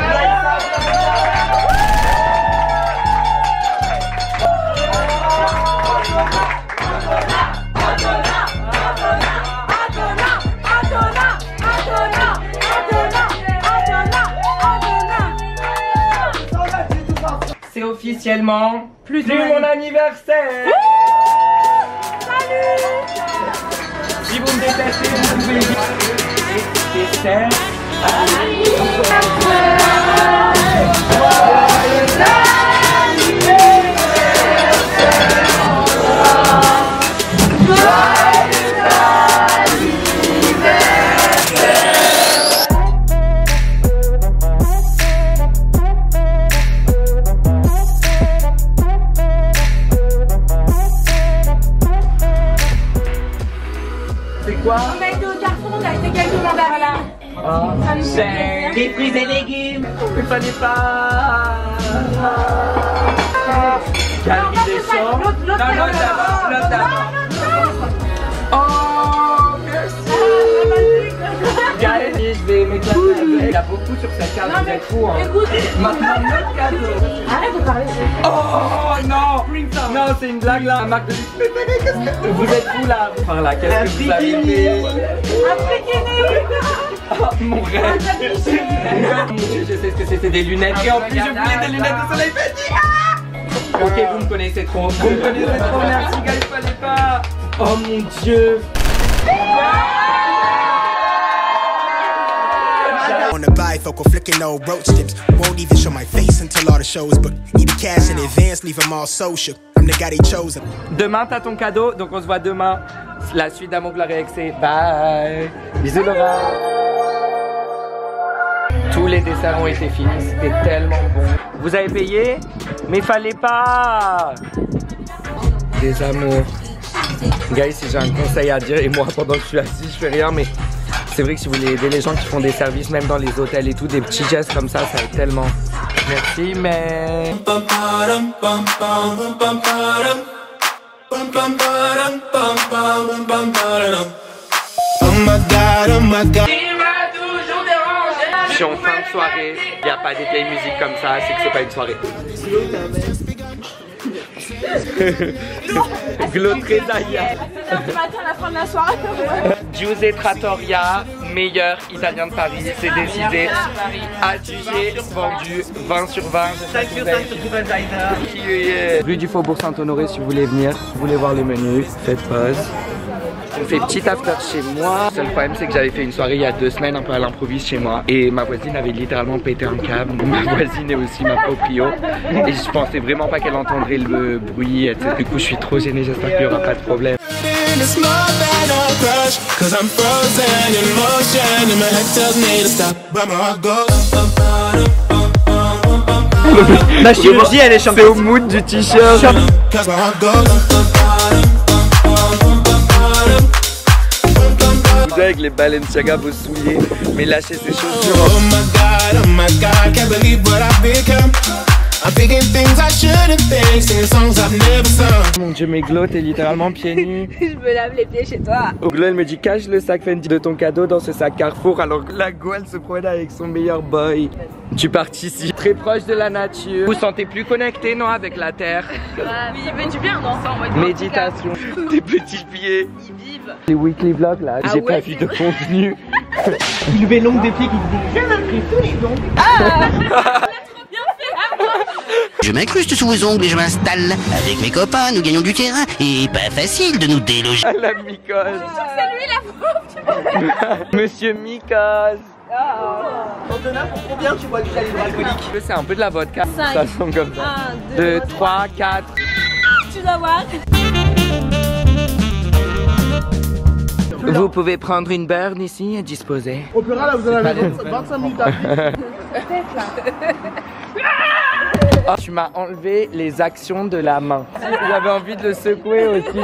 c'est officiellement plus mon anniversaire. Salut. Si vous me détestez, vous pouvez dire dessert. C'est quoi? On a été au Carrefour, on a été quelques mandats là. C'est des fruits et légumes. Il fallait pas. Galerie des champs. Non, l'autre d'avant. Oh, merci. Galerie, je vais m'éclater avec. Il y a beaucoup sur cette carte, vous êtes fous. Écoute, maintenant, notre cadeau. Arrête de parler. Oh non. Non, c'est une blague là. Marc de vous êtes fous là. Par là, qu'est-ce que vous avez fait? Un bikini. Oh, mon rêve. Mon Dieu, je sais ce que c'était, des lunettes. Et en plus, je voulais des lunettes de soleil petit. Ok, vous me connaissez trop. Vous me connaissez trop, merci, gars, il fallait pas. Oh mon Dieu. On the bifocal, flicking no roach tips. Won't even show my face until all the shows, but need the cash in advance, leave them all so shook. I'm the guy they chosen. Demain, t'as ton cadeau, donc on se voit demain. La suite d'Amour, Gloire et Excès. Bye. Bisous, Laura. Tous les desserts ont été finis, c'était tellement bon. Vous avez payé? Mais fallait pas. Des amours. Guys, si j'ai un conseil à dire, et moi pendant que je suis assis, je fais rien, mais c'est vrai que si vous voulez aider les gens qui font des services, même dans les hôtels et tout, des petits gestes comme ça aide tellement. Merci, mais... Je suis en fin de soirée, il n'y a pas des vieilles musiques comme ça, c'est que c'est pas une soirée. Glotrezaya. À la fin de la soirée. Giuseppe Trattoria, meilleur italien de Paris, c'est décidé. Adjugé, vendu, 20 sur 20. Rue du Faubourg Saint-Honoré si vous voulez venir, vous voulez voir le menu, faites pause. On fait petit after chez moi. Le seul problème c'est que j'avais fait une soirée il y a 2 semaines un peu à l'improviste chez moi et ma voisine avait littéralement pété un câble. Ma voisine est aussi ma proprio et je pensais vraiment pas qu'elle entendrait le bruit, etc. Du coup je suis trop gêné, j'espère qu'il n'y aura pas de problème. Ma chirurgie elle est chantée au mood du t-shirt. Avec les Balenciaga, vos souliers, mais lâchez ces chaussures. Oh my god, can't believe what I've become. I'm thinking things I shouldn't think, singing songs I've never sung. Mon Dieu, mais Glo, t'es littéralement pieds nus. Je me lave les pieds chez toi. Glo, elle me dit cache le sac Fendi de ton cadeau dans ce sac Carrefour, alors que la Go, elle se promène avec son meilleur boy. Tu participes très proche de la nature. Vous vous sentez plus connecté, non, avec la terre? Oui, mais du bien, non, ça en mode méditation. Des petits pieds. Ils vivent. Les weekly vlogs là, j'ai pas vu de contenu. Une levée longue des pieds qui disait j'ai pris tous les longs. Je m'incruste sous vos ongles et je m'installe. Avec mes copains, nous gagnons du terrain et pas facile de nous déloger. À la Mycose. C'est lui la pauvre. Monsieur Mycose. Antonin, pour combien tu bois du gel hydroalcoolique? C'est un peu de la vodka. 5. Ça sent comme ça. 1, 2, 3, 4. Tu dois voir. Vous pouvez prendre une burn ici et disposer. Opéra là, vous en avez 25 minutes à vivre. Oh, tu m'as enlevé les actions de la main. J'avais envie de le secouer aussi.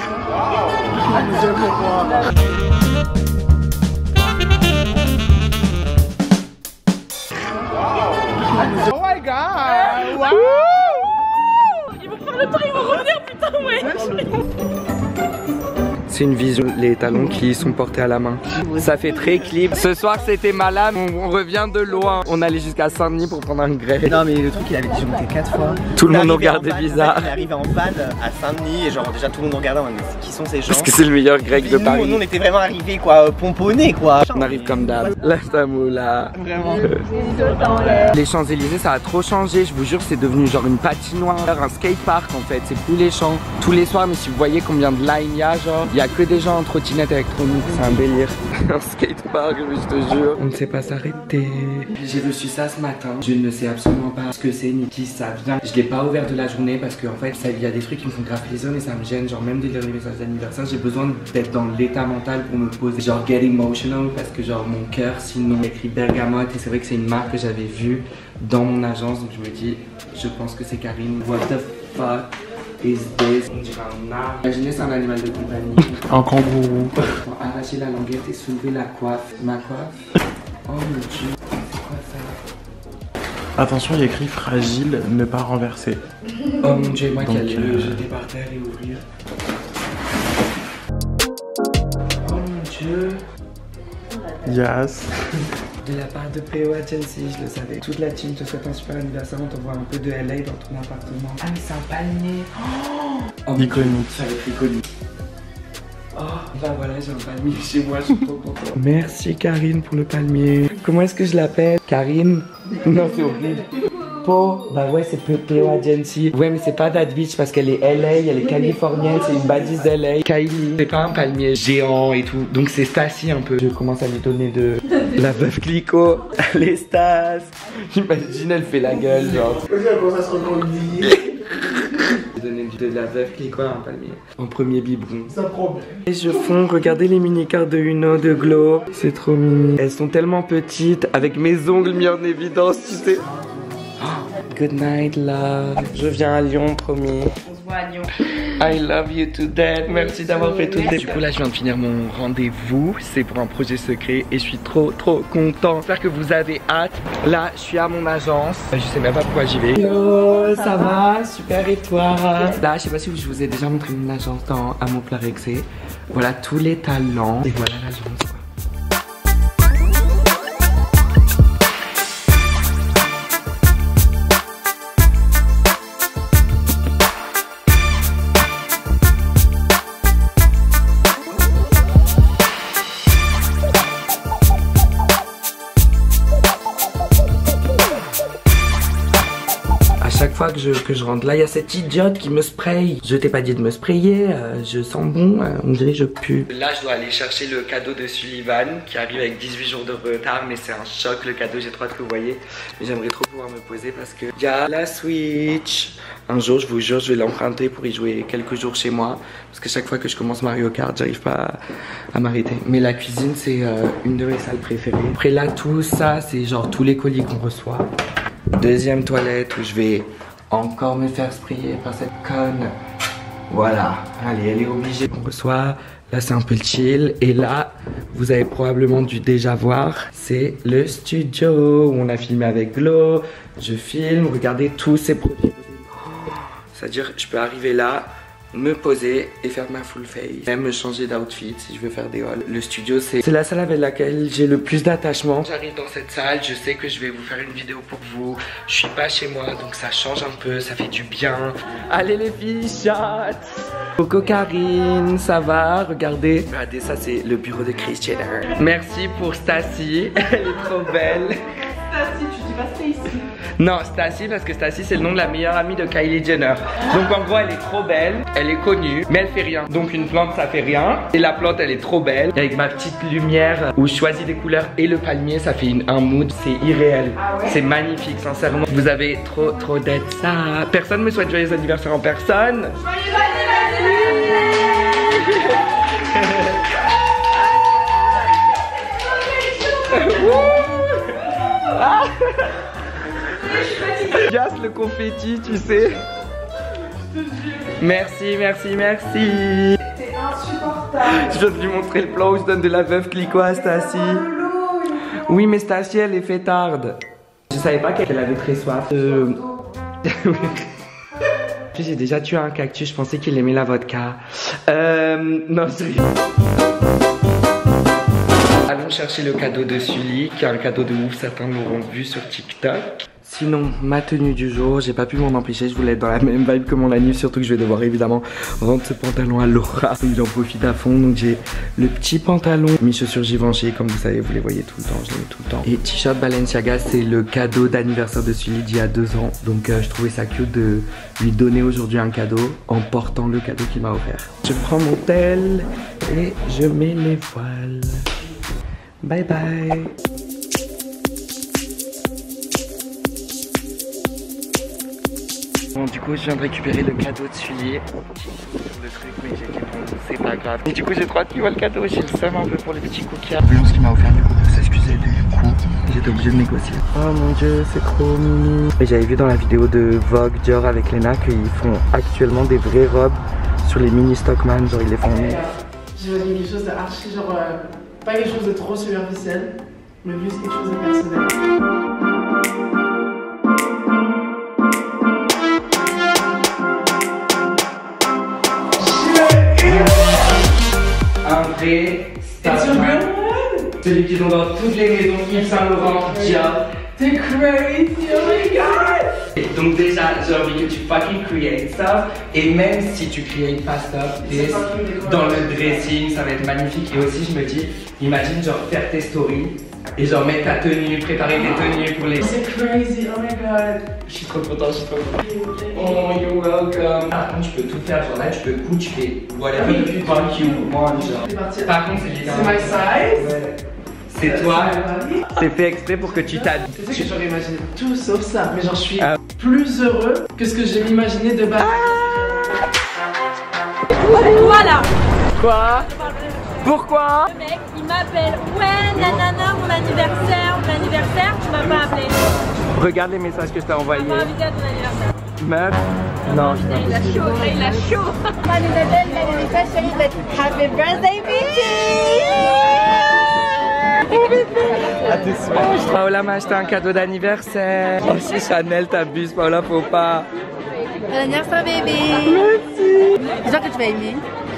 Oh my god! Wow. Ils vont prendre le temps, ils vont revenir, putain, ouais. c'est une vision, les talons qui sont portés à la main. Ça fait très clip. Ce soir c'était malade, on revient de loin. On allait jusqu'à Saint-Denis pour prendre un grec. Non mais le truc il avait déjà monté 4 fois. Tout le monde nous regardait bizarre. Il est arrivé en van à Saint-Denis et genre déjà tout le monde nous regardait en mode mais qui sont ces gens? Parce que c'est le meilleur grec de Paris. Nous on était vraiment arrivés quoi, pomponnés quoi. On arrive comme d'hab. La Samoula. Vraiment. Les Champs-Élysées ça a trop changé, je vous jure c'est devenu genre une patinoire, un skatepark en fait, c'est plus les champs. Tous les soirs mais si vous voyez combien de line il y a genre, il y a que des gens en trottinette électronique, c'est un délire. Un skatepark je te jure. On ne sait pas s'arrêter. J'ai reçu ça ce matin, je ne sais absolument pas ce que c'est ni qui ça vient. Je l'ai pas ouvert de la journée parce qu'en fait il y a des trucs qui me font grave plaisir et ça me gêne, genre même des derniers messages d'anniversaire, j'ai besoin d'être dans l'état mental pour me poser, genre get emotional parce que genre mon cœur sinon écrit Bergamote et c'est vrai que c'est une marque que j'avais vue dans mon agence donc je me dis je pense que c'est Karine. What the fuck is this? On dirait un arbre. Imaginez c'est un animal de compagnie. Un kangourou. Arracher la languette et soulever la coiffe. Ma coiffe. Oh mon dieu, c'est quoi ça? Attention, il y a écrit fragile, ne pas renverser. Oh mon dieu, moi qui allais le jeter par terre et ouvrir. Oh mon dieu. Yes. De la part de PO Agency, je le savais. Toute la team te souhaite un super anniversaire, on t'envoie un peu de LA dans ton appartement. Ah mais c'est un palmier. Oh, iconique. Ça va être iconique. Oh, bah voilà, j'ai un palmier chez moi, je suis trop contente. Merci Karine pour le palmier. Comment est-ce que je l'appelle? Karine? Non, c'est horrible. Po, bah ouais, c'est PO Agency. Ouais, mais c'est pas That Bitch parce qu'elle est LA, elle est californienne, c'est une badice d'LA. Kylie, c'est pas un palmier géant et tout. Donc c'est Stassi un peu. Je commence à lui donner de la veuve Clicquot. Les Stas. J'imagine, elle fait la gueule, genre. Ça se reconduit. J'ai donné de la veuve Clicquot à un palmier. En premier biberon. Ça prend bien. Et je fonds, regardez les mini-cartes de Uno, de Glow. C'est trop mimi. Elles sont tellement petites, avec mes ongles mis en évidence, tu sais. Good night, love. Je viens à Lyon, promis. On se voit à Lyon. I love you to death. Merci d'avoir fait tout ça. Du coup, là, je viens de finir mon rendez-vous. C'est pour un projet secret et je suis trop content. J'espère que vous avez hâte. Là, je suis à mon agence. Je sais même pas pourquoi j'y vais. Yo, ça va? Super, et toi? Là, je sais pas si je vous ai déjà montré mon agence dans Amour Plein Excès. Voilà tous les talents. Et voilà l'agence, quoi. Chaque fois que je rentre là, il y a cette idiote qui me spraye. Je t'ai pas dit de me sprayer, je sens bon, on dirait que je pue. Là, je dois aller chercher le cadeau de Sullivan qui arrive avec 18 jours de retard, mais c'est un choc le cadeau, j'ai trop hâte que vous voyez. Mais j'aimerais trop pouvoir me poser parce que il y a la Switch. Un jour, je vous jure, je vais l'emprunter pour y jouer quelques jours chez moi. Parce que chaque fois que je commence Mario Kart, j'arrive pas à m'arrêter. Mais la cuisine, c'est une de mes salles préférées. Après là, tout ça, c'est genre tous les colis qu'on reçoit. Deuxième toilette où je vais encore me faire sprayer par cette conne. Voilà, allez, elle est obligée. On reçoit, là c'est un peu chill. Et là, vous avez probablement dû déjà voir, c'est le studio où on a filmé avec Glow. Je filme, regardez tous ces produits. C'est-à-dire, je peux arriver là, me poser et faire ma full face, même me changer d'outfit si je veux faire des hauls. Le studio c'est la salle avec laquelle j'ai le plus d'attachement. J'arrive dans cette salle, je sais que je vais vous faire une vidéo pour vous. Je suis pas chez moi donc ça change un peu, ça fait du bien. Allez les filles, chat. Coco Karine, ça va? Regardez. Regardez, ça c'est le bureau de Kris Jenner. Merci pour Stassi, elle est trop belle. Stassi, tu dis pas Stacy. Non, Stassi parce que Stassi c'est le nom de la meilleure amie de Kylie Jenner. Donc en gros elle est trop belle, elle est connue, mais elle fait rien. Donc une plante ça fait rien. Et la plante elle est trop belle. Et avec ma petite lumière où je choisis des couleurs et le palmier ça fait un mood, c'est irréel. Ah ouais? C'est magnifique sincèrement. Vous avez trop d'être ça. Personne me souhaite joyeux anniversaire en personne. Joyeux anniversaire. Gasse le confetti, tu sais. Merci, merci, merci. C'est insupportable. Je viens de lui montrer le plan où je donne de la veuve Clicquot à Stassi. Oui, mais Stassi, elle est fêtarde. Je savais pas qu'elle avait très soif. plus j'ai déjà tué un cactus, je pensais qu'il aimait la vodka. Non, je rigole. Allons chercher le cadeau de Sully, qui est un cadeau de ouf, certains l'auront vu sur TikTok. Sinon, ma tenue du jour, j'ai pas pu m'en empêcher, je voulais être dans la même vibe que mon anniv, surtout que je vais devoir évidemment rendre ce pantalon à Laura. Donc j'en profite à fond, donc j'ai le petit pantalon, mes chaussures Givenchy, comme vous savez, vous les voyez tout le temps, je les mets tout le temps. Et t-shirt Balenciaga, c'est le cadeau d'anniversaire de Sully d'il y a 2 ans. Donc je trouvais ça cute de lui donner aujourd'hui un cadeau en portant le cadeau qu'il m'a offert. Je prends mon tel et je mets les voiles. Bye bye. Bon, du coup je viens de récupérer le cadeau de Sully. Le truc, mais j'ai dit bon, c'est pas grave. Et du coup j'ai trop hâte qu'il voit le cadeau, j'ai le seum un peu pour les petits cookies. Voyons ce qu'il m'a offert, du coup faut s'excuser du coup. J'étais obligé de négocier. Oh mon dieu, c'est trop mimi. Et j'avais vu dans la vidéo de Vogue Dior avec Lena qu'ils font actuellement des vraies robes sur les mini Stockman, genre ils les font. J'imagine quelque chose d'archi, genre pas quelque chose de trop superficiel, mais plus quelque chose de personnel. Un vrai Stockman. Celui qui sont dans toutes les maisons Yves Saint Laurent, Dior. T'es crazy, oh my god! Et donc déjà, j'ai envie que tu fucking create ça. Et même si tu create pas ça, dans le dressing, ça va être magnifique. Et aussi, je me dis, imagine genre faire tes stories et genre mettre ta tenue, préparer tes tenues pour les... C'est crazy, oh my god! Je suis trop content, je suis trop content. Oh, you're welcome. Par contre, tu peux tout faire, genre là, tu peux coudre, tu fais whatever you want, you want, genre. Par contre, c'est littéralement... C'est my size? Ouais. C'est toi, c'est fait exprès pour que tu t'habilles. Tu sais que j'aurais imaginé tout sauf ça, mais genre je suis plus heureux que ce que j'ai imaginé de base. Voilà. Quoi? Pourquoi? Le mec il m'appelle, ouais nanana mon anniversaire, tu m'as pas appelé. Regarde les messages que je t'ai envoyés. Tu m'as pas invité à ton anniversaire. Meuf? Non, je Il a chaud, il a chaud. Happy birthday, Paola m'a acheté un cadeau d'anniversaire. Oh si Chanel t'abuses, Paola, faut pas. Bon anniversaire bébé. Merci. J'espère que tu vas aimer.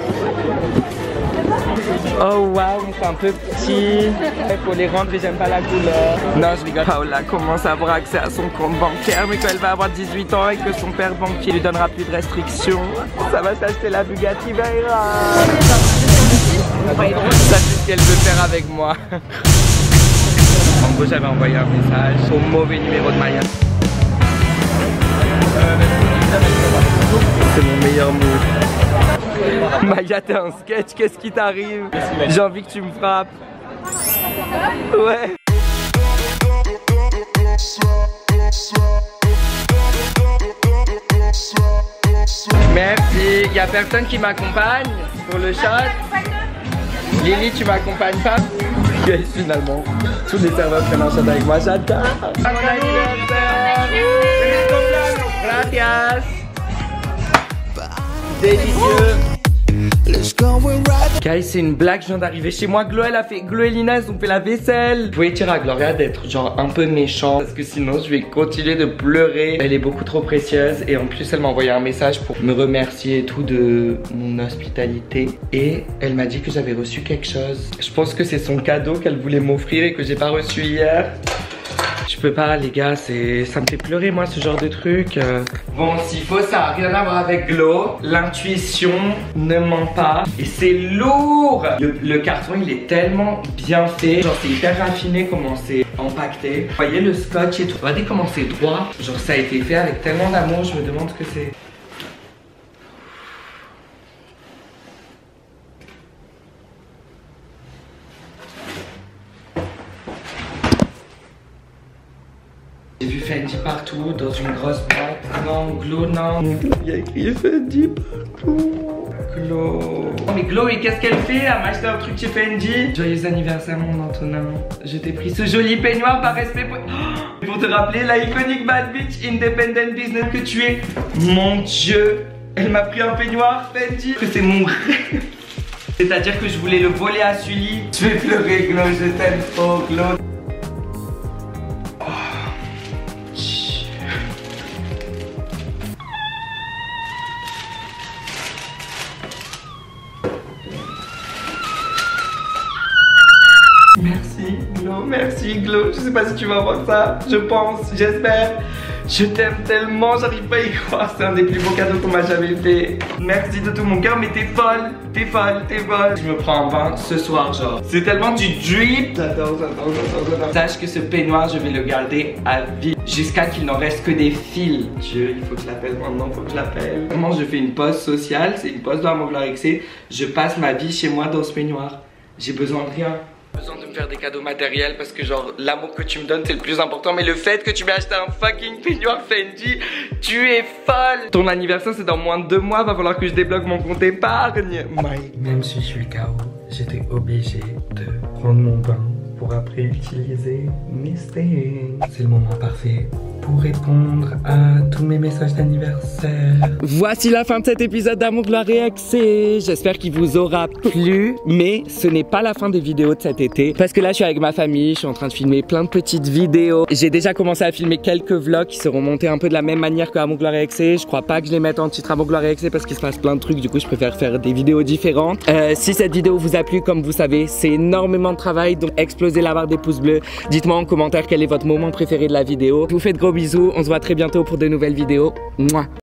Oh waouh, mais c'est un peu petit. Il faut les rendre et j'aime pas la couleur. Non, je rigole. Paola commence à avoir accès à son compte bancaire, mais quand elle va avoir 18 ans et que son père banquier lui donnera plus de restrictions, ça va s'acheter la Bugatti Veyron. Ça c'est ce qu'elle veut faire avec moi. En gros, j'avais envoyé un message au mauvais numéro de Maya. C'est mon meilleur mood. Maya, t'es un sketch, qu'est-ce qui t'arrive? J'ai envie que tu me frappes. Ouais. Merci. Y'a personne qui m'accompagne pour le shot? Lily, tu m'accompagnes pas? Yes, finalement, tous les serveurs prennent un shot avec moi, j'adore. Bon anniversaire. Gracias. Délicieux. Kai, c'est une blague, je viens d'arriver chez moi. Glo et Lina, elles ont fait la vaisselle. Vous pouvez dire à Gloria d'être genre un peu méchant, parce que sinon je vais continuer de pleurer. Elle est beaucoup trop précieuse et en plus elle m'a envoyé un message pour me remercier et tout de mon hospitalité. Et elle m'a dit que j'avais reçu quelque chose. Je pense que c'est son cadeau qu'elle voulait m'offrir et que j'ai pas reçu hier. Je peux pas les gars, ça me fait pleurer moi ce genre de truc. Bon, s'il faut, ça n'a rien à voir avec Glo. L'intuition ne ment pas. Et c'est lourd. Le carton il est tellement bien fait. Genre c'est hyper raffiné comment c'est empaqueté. Vous voyez le scotch et tout. Regardez comment c'est droit. Genre ça a été fait avec tellement d'amour, je me demande ce que c'est. J'ai vu Fendi partout, dans une grosse boîte. Non, Glo, non. Il y a écrit Fendi partout. Glo. Oh, mais Glo, et qu'est-ce qu'elle fait? Elle m'a acheté un truc chez Fendi. Joyeux anniversaire, mon Antonin. Je t'ai pris ce joli peignoir par respect pour te rappeler la iconique bad bitch independent business que tu es. Mon Dieu, elle m'a pris un peignoir, Fendi. Que c'est mon rêve. C'est-à-dire que je voulais le voler à Sully. Je vais pleurer, Glo, je t'aime trop, Glo. Merci Glo, je sais pas si tu vas voir ça, je pense, j'espère. Je t'aime tellement, j'arrive pas à y croire, c'est un des plus beaux cadeaux qu'on m'a jamais fait. Merci de tout mon cœur, mais t'es folle, t'es folle, t'es folle. Je me prends un bain ce soir, genre. C'est tellement du drip. J'adore. Sache que ce peignoir, je vais le garder à vie jusqu'à qu'il n'en reste que des fils. Dieu, il faut que je l'appelle maintenant, faut que je l'appelle. Vraiment, je fais une pause sociale, c'est une pause de Amour Gloire Excès. Je passe ma vie chez moi dans ce peignoir. J'ai besoin de rien. Besoin de me faire des cadeaux matériels parce que genre l'amour que tu me donnes c'est le plus important, mais le fait que tu m'aies acheté un fucking peignoir Fendi, tu es folle. Ton anniversaire c'est dans moins de 2 mois, va falloir que je débloque mon compte épargne. Même si je suis KO, j'étais obligé de prendre mon bain pour après utiliser mes stings. C'est le moment parfait pour répondre à tous mes messages d'anniversaire. Voici la fin de cet épisode d'Amour Gloire et Excès. J'espère qu'il vous aura plu, mais ce n'est pas la fin des vidéos de cet été parce que là je suis avec ma famille, je suis en train de filmer plein de petites vidéos. J'ai déjà commencé à filmer quelques vlogs qui seront montés un peu de la même manière que Amour Gloire et Excès. Je crois pas que je les mette en titre Amour Gloire et Excès parce qu'il se passe plein de trucs, du coup je préfère faire des vidéos différentes. Si cette vidéo vous a plu, comme vous savez, c'est énormément de travail, donc explosez la barre des pouces bleus. Dites-moi en commentaire quel est votre moment préféré de la vidéo. Je vous fais de gros bisous, on se voit très bientôt pour de nouvelles vidéos. Mouah.